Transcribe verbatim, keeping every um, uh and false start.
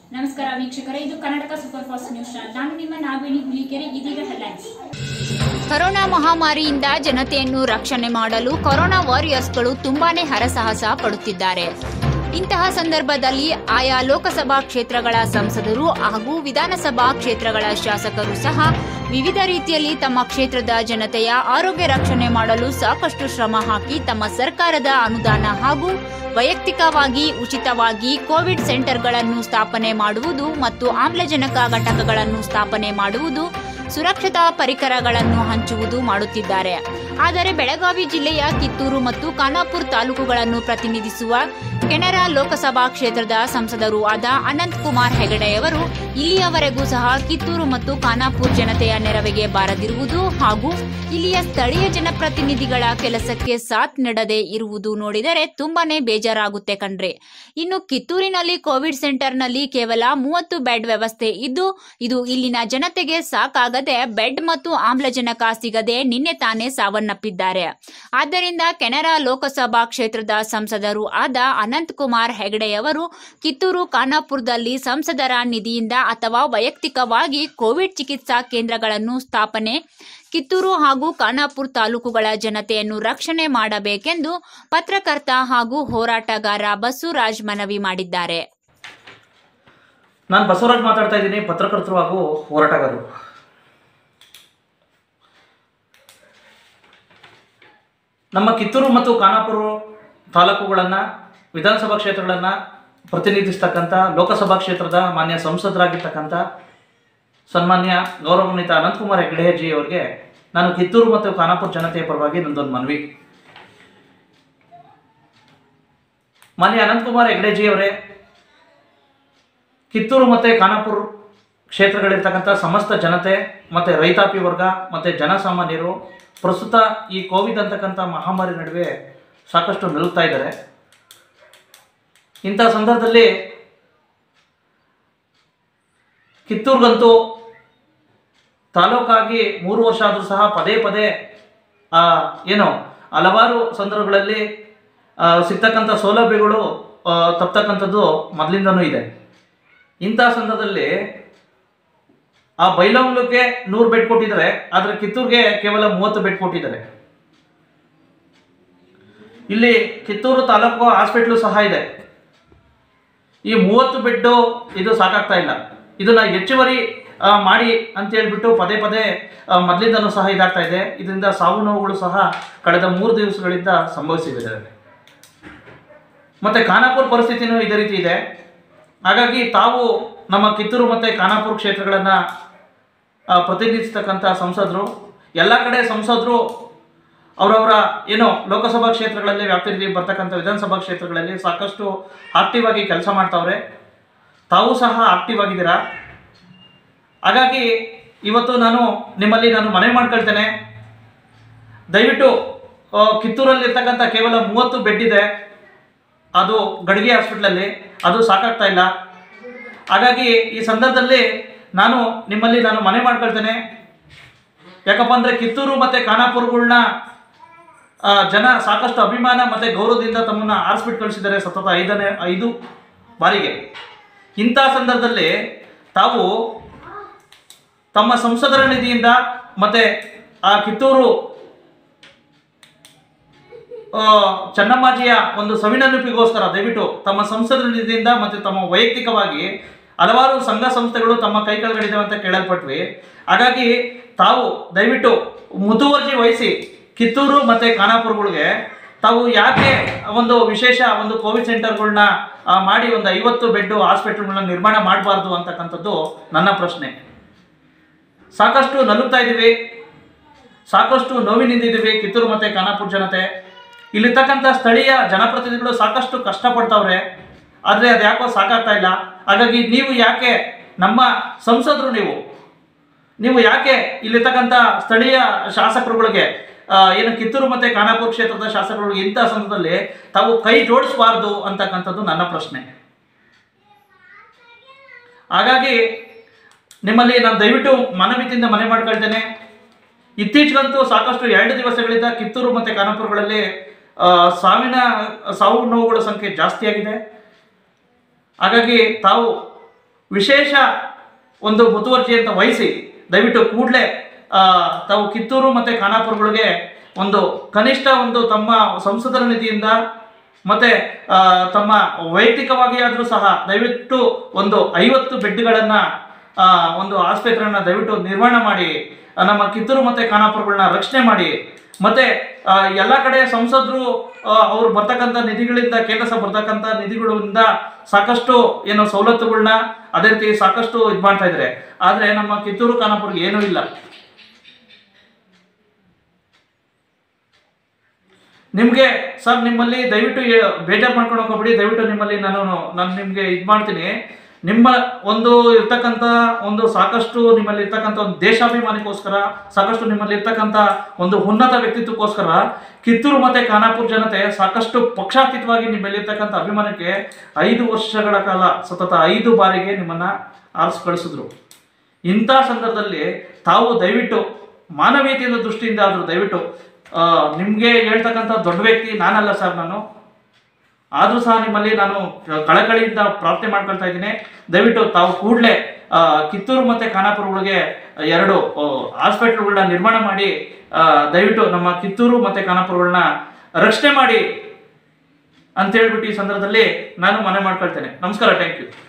ನಮಸ್ಕಾರ ವೀಕ್ಷಕರೇ, ಇದು Karnataka super fast news channel. ನಾನು ನಿಮ್ಮ ನಾಗವೇಣಿ ಹುಲಿಕೆರೆ. ಇದೀಗ ಹೆಡ್ಲೈನ್ಸ್. ಕೊರೋನಾ ಮಹಾಮಾರಿಯಿಂದ ಜನತೆಯನ್ನು ರಕ್ಷಣೆ ಮಾಡಲು ಕೊರೋನಾ ವಾರಿಯರ್ಸ್ಗಳು ತುಂಬಾನೇ ಹರಸಾಹಸ ಪಡುತ್ತಿದ್ದಾರೆ. ಇಂತಹ ಸಂದರ್ಭದಲ್ಲಿ ಆಯಾ ಲೋಕಸಭಾ ಕ್ಷೇತ್ರಗಳ ಸಂಸದರು ಹಾಗೂ ವಿಧಾನಸಭಾ ಕ್ಷೇತ್ರಗಳ ಶಾಸಕರು ಸಹ ವಿವಿಧ ರೀತಿಯಲ್ಲಿ ತಮ್ಮ ಕ್ಷೇತ್ರದ ಜನತೆಯ ಆರೋಗ್ಯ ರಕ್ಷಣೆ ಮಾಡಲು ಸಾಕಷ್ಟು ಶ್ರಮ ಹಾಕಿ ತಮ್ಮ ಸರ್ಕಾರದ ಅನುದಾನ ಹಾಗೂ ವೈಯಕ್ತಿಕವಾಗಿ ಉಚಿತವಾಗಿ ಕೋವಿಡ್ ಸೆಂಟರ್ಗಳನ್ನು ಸ್ಥಾಪನೆ ಮಾಡುವುದು ಮತ್ತು ಆಮ್ಲಜನಕ ಘಟಕಗಳನ್ನು ಸ್ಥಾಪನೆ ಮಾಡುವುದು, ಸುರಕ್ಷತಾ ಪರಿಕರಗಳನ್ನು ಹಂಚುವುದು ಮಾಡುತ್ತಿದ್ದಾರೆ. ಆದರೆ ಬೆಳಗಾವಿ ಜಿಲ್ಲೆಯ ಕಿತ್ತೂರು ಮತ್ತು ಖಾನಾಪುರ ತಾಲೂಕುಗಳನ್ನು ಪ್ರತಿನಿಧಿಸುವ ಕೆನರಾ ಲೋಕಸಭಾ ಕ್ಷೇತ್ರದ ಸಂಸದರೂ ಆದ ಅನಂತ್ ಕುಮಾರ್ ಹೆಗಡೆಯವರು ಇಲ್ಲಿಯವರೆಗೂ ಸಹ ಕಿತ್ತೂರು ಮತ್ತು ಖಾನಾಪುರ ಜನತೆಯ ನೆರವಿಗೆ ಬಾರದಿರುವುದು ಹಾಗೂ ಇಲ್ಲಿಯ ಸ್ಥಳೀಯ ಜನಪ್ರತಿನಿಧಿಗಳ ಕೆಲಸಕ್ಕೆ ಸಾಥ್ ನೀಡದೆ ಇರುವುದು ನೋಡಿದರೆ ತುಂಬಾನೇ ಬೇಜಾರಾಗುತ್ತೆ ಕಣ್ರಿ. ಇನ್ನು ಕಿತ್ತೂರಿನಲ್ಲಿ ಕೋವಿಡ್ ಸೆಂಟರ್ನಲ್ಲಿ ಕೇವಲ ಮೂವತ್ತು ಬೆಡ್ ವ್ಯವಸ್ಥೆ ಇದ್ದು ಇದು ಇಲ್ಲಿನ ಜನತೆಗೆ ಸಾಕಾಗದೆ ಬೆಡ್ ಮತ್ತು ಆಮ್ಲಜನಕ ಸಿಗದೆ ನಿನ್ನೆ ತಾನೇ ಸಾವನ್ನಪ್ಪಿದ್ದಾರೆ. ಆದ್ದರಿಂದ ಕೆನರಾ ಲೋಕಸಭಾ ಕ್ಷೇತ್ರದ ಸಂಸದರೂ ಆದ ಅನಂತ್ ಕುಮಾರ್ ಹೆಗಡೆಯವರು ಕಿತ್ತೂರು ಖಾನಾಪುರದಲ್ಲಿ ಸಂಸದರ ನಿಧಿಯಿಂದ ಅಥವಾ ವೈಯಕ್ತಿಕವಾಗಿ ಕೋವಿಡ್ ಚಿಕಿತ್ಸಾ ಕೇಂದ್ರಗಳನ್ನು ಸ್ಥಾಪನೆ ಕಿತ್ತೂರು ಹಾಗೂ ಖಾನಾಪುರ ತಾಲೂಕುಗಳ ಜನತೆಯನ್ನು ರಕ್ಷಣೆ ಮಾಡಬೇಕೆಂದು ಪತ್ರಕರ್ತ ಹಾಗೂ ಹೋರಾಟಗಾರ ಬಸವರಾಜ್ ಮನವಿ ಮಾಡಿದ್ದಾರೆ. ನಾನು ಬಸವರಾಜ್ ಮಾತಾಡ್ತಾ ಇದ್ದೀನಿ, ಪತ್ರಕರ್ತರು ಹಾಗೂ ಹೋರಾಟಗಾರರು. ನಮ್ಮ ಕಿತ್ತೂರು ಮತ್ತು ಖಾನಾಪುರ ತಾಲೂಕುಗಳನ್ನು ವಿಧಾನಸಭಾ ಕ್ಷೇತ್ರಗಳನ್ನು ಪ್ರತಿನಿಧಿಸ್ತಕ್ಕಂಥ ಲೋಕಸಭಾ ಕ್ಷೇತ್ರದ ಮಾನ್ಯ ಸಂಸದರಾಗಿರ್ತಕ್ಕಂಥ ಸನ್ಮಾನ್ಯ ಗೌರವಾನ್ವಿತ ಅನಂತಕುಮಾರ್ ಹೆಗಡೆಜಿ ಅವರಿಗೆ ನಾನು ಕಿತ್ತೂರು ಮತ್ತು ಖಾನಾಪುರ ಜನತೆಯ ಪರವಾಗಿ ನಂದೊಂದು ಮನವಿ. ಮಾನ್ಯ ಅನಂತಕುಮಾರ್ ಹೆಗಡೆಜಿ ಅವರೇ, ಕಿತ್ತೂರು ಮತ್ತು ಖಾನಾಪುರ ಕ್ಷೇತ್ರಗಳಿರ್ತಕ್ಕಂಥ ಸಮಸ್ತ ಜನತೆ ಮತ್ತು ರೈತಾಪಿ ವರ್ಗ ಮತ್ತು ಜನಸಾಮಾನ್ಯರು ಪ್ರಸ್ತುತ ಈ ಕೋವಿಡ್ ಅಂತಕ್ಕಂಥ ಮಹಾಮಾರಿ ನಡುವೆ ಸಾಕಷ್ಟು ನಲುಗ್ತಾ ಇದ್ದಾರೆ. ಇಂಥ ಸಂದರ್ಭದಲ್ಲಿ ಕಿತ್ತೂರಿಗಂತೂ ತಾಲೂಕಾಗಿ ಮೂರು ವರ್ಷ ಆದರೂ ಸಹ ಪದೇ ಪದೇ ಏನು ಹಲವಾರು ಸಂದರ್ಭಗಳಲ್ಲಿ ಸಿಗ್ತಕ್ಕಂಥ ಸೌಲಭ್ಯಗಳು ತಪ್ಪತಕ್ಕಂಥದ್ದು ಮೊದಲಿಂದನೂ ಇದೆ. ಇಂಥ ಸಂದರ್ಭದಲ್ಲಿ ಆ ಬೈಲಹೊಂಗಲಕ್ಕೆ ನೂರು ಬೆಡ್ ಕೊಟ್ಟಿದ್ದಾರೆ, ಆದರೆ ಕಿತ್ತೂರಿಗೆ ಕೇವಲ ಮೂವತ್ತು ಬೆಡ್ ಕೊಟ್ಟಿದ್ದಾರೆ. ಇಲ್ಲಿ ಕಿತ್ತೂರು ತಾಲೂಕು ಹಾಸ್ಪಿಟ್ಲು ಸಹ ಇದೆ. ಈ ಮೂವತ್ತು ಬೆಡ್ಡು ಇದು ಸಾಕಾಗ್ತಾ ಇಲ್ಲ, ಇದನ್ನ ಹೆಚ್ಚುವರಿ ಮಾಡಿ ಅಂತ ಹೇಳ್ಬಿಟ್ಟು ಪದೇ ಪದೇ ಮೊದಲಿಂದನೂ ಸಹ ಇದಾಗ್ತಾ ಇದೆ. ಇದರಿಂದ ಸಾವು ನೋವುಗಳು ಸಹ ಕಳೆದ ಮೂರು ದಿವಸಗಳಿಂದ ಸಂಭವಿಸಿವೆ. ಮತ್ತೆ ಖಾನಾಪುರ ಪರಿಸ್ಥಿತಿನೂ ಇದೇ ರೀತಿ ಇದೆ. ಹಾಗಾಗಿ ತಾವು ನಮ್ಮ ಕಿತ್ತೂರು ಮತ್ತು ಖಾನಾಪುರ ಕ್ಷೇತ್ರಗಳನ್ನು ಪ್ರತಿನಿಧಿಸ್ತಕ್ಕಂಥ ಸಂಸದರು, ಎಲ್ಲ ಕಡೆ ಸಂಸದರು ಅವರವರ ಏನೋ ಲೋಕಸಭಾ ಕ್ಷೇತ್ರಗಳಲ್ಲಿ ವ್ಯಾಪ್ತಿಯಲ್ಲಿ ಬರ್ತಕ್ಕಂಥ ವಿಧಾನಸಭಾ ಕ್ಷೇತ್ರಗಳಲ್ಲಿ ಸಾಕಷ್ಟು ಆಕ್ಟಿವ್ ಆಗಿ ಕೆಲಸ ಮಾಡ್ತಾವ್ರೆ. ತಾವು ಸಹ ಆಕ್ಟಿವ್ ಆಗಿದ್ದೀರಾ. ಹಾಗಾಗಿ ಇವತ್ತು ನಾನು ನಿಮ್ಮಲ್ಲಿ ನಾನು ಮನವಿ ಮಾಡ್ಕೊಳ್ತೇನೆ, ದಯವಿಟ್ಟು ಕಿತ್ತೂರಲ್ಲಿರ್ತಕ್ಕಂಥ ಕೇವಲ ಮೂವತ್ತು ಬೆಡ್ ಇದೆ, ಅದು ಗಡಿಗೆ ಹಾಸ್ಪಿಟ್ಲಲ್ಲಿ, ಅದು ಸಾಕಾಗ್ತಾ ಇಲ್ಲ. ಹಾಗಾಗಿ ಈ ಸಂದರ್ಭದಲ್ಲಿ ನಾನು ನಿಮ್ಮಲ್ಲಿ ನಾನು ಮನವಿ ಮಾಡ್ಕೊಳ್ತೇನೆ. ಯಾಕಪ್ಪ ಅಂದರೆ ಕಿತ್ತೂರು ಮತ್ತು ಖಾನಾಪುರಗಳನ್ನ ಜನ ಸಾಕಷ್ಟು ಅಭಿಮಾನ ಮತ್ತು ಗೌರವದಿಂದ ತಮ್ಮನ್ನು ಆರಿಸ್ಬಿಟ್ಟು ಕಳಿಸಿದ್ದಾರೆ ಸತತ ಐದನೇ ಐದು ಬಾರಿಗೆ. ಇಂಥ ಸಂದರ್ಭದಲ್ಲಿ ತಾವು ತಮ್ಮ ಸಂಸದರ ನಿಧಿಯಿಂದ ಮತ್ತು ಆ ಕಿತ್ತೂರು ಚೆನ್ನಮ್ಮಾಜಿಯ ಒಂದು ಸವಿನೆನಪಿಗೋಸ್ಕರ ದಯವಿಟ್ಟು ತಮ್ಮ ಸಂಸದರ ನಿಧಿಯಿಂದ ಮತ್ತು ತಮ್ಮ ವೈಯಕ್ತಿಕವಾಗಿ ಹಲವಾರು ಸಂಘ ಸಂಸ್ಥೆಗಳು ತಮ್ಮ ಕೈ ಕೆಳಗಡಿದಾವೆ ಅಂತ ಕೇಳಲ್ಪಟ್ವಿ. ಹಾಗಾಗಿ ತಾವು ದಯವಿಟ್ಟು ಮುತುವರ್ಜಿ ವಹಿಸಿ ಕಿತ್ತೂರು ಮತ್ತು ಖಾನಾಪುರಗಳಿಗೆ ತಾವು ಯಾಕೆ ಒಂದು ವಿಶೇಷ ಒಂದು ಕೋವಿಡ್ ಸೆಂಟರ್ಗಳನ್ನ ಮಾಡಿ ಒಂದು ಐವತ್ತು ಬೆಡ್ ಹಾಸ್ಪಿಟಲ್ಗಳನ್ನ ನಿರ್ಮಾಣ ಮಾಡಬಾರ್ದು ಅಂತಕ್ಕಂಥದ್ದು ನನ್ನ ಪ್ರಶ್ನೆ. ಸಾಕಷ್ಟು ನಲುಗ್ತಾ ಇದ್ದೀವಿ, ಸಾಕಷ್ಟು ನೋವಿನಿಂದಿದ್ದೀವಿ ಕಿತ್ತೂರು ಮತ್ತು ಖಾನಾಪುರ ಜನತೆ. ಇಲ್ಲಿರ್ತಕ್ಕಂಥ ಸ್ಥಳೀಯ ಜನಪ್ರತಿನಿಧಿಗಳು ಸಾಕಷ್ಟು ಕಷ್ಟಪಡ್ತಾವ್ರೆ, ಆದರೆ ಅದು ಯಾಕೋ ಸಾಕಾಗ್ತಾ ಇಲ್ಲ. ಹಾಗಾಗಿ ನೀವು ಯಾಕೆ ನಮ್ಮ ಸಂಸದರು ನೀವು ನೀವು ಯಾಕೆ ಇಲ್ಲಿರ್ತಕ್ಕಂಥ ಸ್ಥಳೀಯ ಶಾಸಕರುಗಳಿಗೆ ಏನು ಕಿತ್ತೂರು ಮತ್ತು ಖಾನಾಪುರ ಕ್ಷೇತ್ರದ ಶಾಸಕರುಗಳಿಗೆ ಇಂಥ ಸಂದರ್ಭದಲ್ಲಿ ತಾವು ಕೈ ಜೋಡಿಸಬಾರ್ದು ಅಂತಕ್ಕಂಥದ್ದು ನನ್ನ ಪ್ರಶ್ನೆ. ಹಾಗಾಗಿ ನಿಮ್ಮಲ್ಲಿ ನಾನು ದಯವಿಟ್ಟು ಮನವಿಯಿಂದ ಮನವಿ ಮಾಡ್ಕೊಳ್ತೇನೆ. ಇತ್ತೀಚೆಗಂತೂ ಸಾಕಷ್ಟು ಎರಡು ದಿವಸಗಳಿಂದ ಕಿತ್ತೂರು ಮತ್ತು ಖಾನಾಪುರಗಳಲ್ಲಿ ಸಾವಿನ ಸಾವು ನೋವುಗಳ ಸಂಖ್ಯೆ ಜಾಸ್ತಿ ಆಗಿದೆ. ಹಾಗಾಗಿ ತಾವು ವಿಶೇಷ ಒಂದು ಮುತುವರ್ಜಿಯಂತ ವಹಿಸಿ ದಯವಿಟ್ಟು ಕೂಡಲೇ ತಾವು ಕಿತ್ತೂರು ಮತ್ತು ಖಾನಾಪುರಗಳಿಗೆ ಒಂದು ಕನಿಷ್ಠ ಒಂದು ತಮ್ಮ ಸಂಸದರ ನಿಧಿಯಿಂದ ಮತ್ತೆ ತಮ್ಮ ವೈಯಕ್ತಿಕವಾಗಿ ಆದರೂ ಸಹ ದಯವಿಟ್ಟು ಒಂದು ಐವತ್ತು ಬೆಡ್ಗಳನ್ನು ಒಂದು ಆಸ್ಪತ್ರೆಯನ್ನು ದಯವಿಟ್ಟು ನಿರ್ವಹಣೆ ಮಾಡಿ ನಮ್ಮ ಕಿತ್ತೂರು ಮತ್ತು ಖಾನಾಪುರಗಳನ್ನ ರಕ್ಷಣೆ ಮಾಡಿ. ಮತ್ತೆ ಎಲ್ಲ ಕಡೆ ಸಂಸದರು ಅವರು ಬರ್ತಕ್ಕಂಥ ನಿಧಿಗಳಿಂದ, ಕೇಂದ್ರ ಸಹ ಬರ್ತಕ್ಕಂಥ ನಿಧಿಗಳಿಂದ ಸಾಕಷ್ಟು ಏನು ಸವಲತ್ತುಗಳನ್ನ ಅದೇ ರೀತಿ ಸಾಕಷ್ಟು ಇದು ಮಾಡ್ತಾ ಇದ್ದಾರೆ. ಆದರೆ ನಮ್ಮ ಕಿತ್ತೂರು ಖಾನಾಪುರಕ್ಕೆ ಏನೂ ಇಲ್ಲ. ನಿಮಗೆ ಸರ್ ನಿಮ್ಮಲ್ಲಿ ದಯವಿಟ್ಟು ಬೇಜಾರು ಮಾಡ್ಕೊಂಡು ಹೋಗ್ಬಿಡಿ. ದಯವಿಟ್ಟು ನಿಮ್ಮಲ್ಲಿ ನಾನು ನಾನು ನಿಮಗೆ ಇದು ಮಾಡ್ತೀನಿ. ನಿಮ್ಮ ಒಂದು ಇರ್ತಕ್ಕಂಥ ಒಂದು ಸಾಕಷ್ಟು ನಿಮ್ಮಲ್ಲಿ ಇರ್ತಕ್ಕಂಥ ಒಂದು ದೇಶಾಭಿಮಾನಿಗೋಸ್ಕರ, ಸಾಕಷ್ಟು ನಿಮ್ಮಲ್ಲಿ ಇರ್ತಕ್ಕಂಥ ಒಂದು ಉನ್ನತ ವ್ಯಕ್ತಿತ್ವಕ್ಕೋಸ್ಕರ ಕಿತ್ತೂರು ಮತ್ತು ಖಾನಾಪುರ ಜನತೆ ಸಾಕಷ್ಟು ಪಕ್ಷಾತೀತವಾಗಿ ನಿಮ್ಮಲ್ಲಿರ್ತಕ್ಕಂಥ ಅಭಿಮಾನಕ್ಕೆ ಐದು ವರ್ಷಗಳ ಕಾಲ ಸತತ ಐದು ಬಾರಿಗೆ ನಿಮ್ಮನ್ನು ಆರಿಸಿ ಕಳಿಸಿದ್ರು. ಇಂಥ ಸಂದರ್ಭದಲ್ಲಿ ತಾವು ದಯವಿಟ್ಟು ಮಾನವೀಯತೆಯ ದೃಷ್ಟಿಯಿಂದ ಆದರೂ ದಯವಿಟ್ಟು ನಿಮಗೆ ಹೇಳ್ತಕ್ಕಂಥ ದೊಡ್ಡ ವ್ಯಕ್ತಿ ನಾನಲ್ಲ ಸರ್, ನಾನು ಆದರೂ ಸಹ ನಿಮ್ಮಲ್ಲಿ ನಾನು ಕಳಕಳಿಯಿಂದ ಪ್ರಾರ್ಥನೆ ಮಾಡ್ಕೊಳ್ತಾ ಇದ್ದೀನಿ. ದಯವಿಟ್ಟು ತಾವು ಕೂಡಲೇ ಕಿತ್ತೂರು ಮತ್ತು ಖಾನಾಪುರಗಳಿಗೆ ಎರಡು ಹಾಸ್ಪಿಟ್ಲ್ಗಳನ್ನ ನಿರ್ಮಾಣ ಮಾಡಿ ದಯವಿಟ್ಟು ನಮ್ಮ ಕಿತ್ತೂರು ಮತ್ತು ಖಾನಾಪುರಗಳನ್ನ ರಕ್ಷಣೆ ಮಾಡಿ ಅಂತ ಹೇಳ್ಬಿಟ್ಟು ಈ ಸಂದರ್ಭದಲ್ಲಿ ನಾನು ಮನವಿ ಮಾಡ್ಕೊಳ್ತೇನೆ. ನಮಸ್ಕಾರ, ಥ್ಯಾಂಕ್ ಯು.